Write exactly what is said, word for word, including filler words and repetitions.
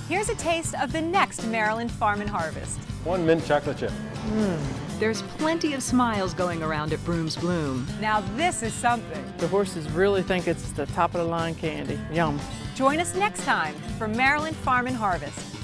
Here's a taste of the next Maryland Farm and Harvest. One mint chocolate chip. There's plenty of smiles going around at Broom's Bloom. Now this is something. The horses really think it's the top of the line candy. Yum. Join us next time for Maryland Farm and Harvest.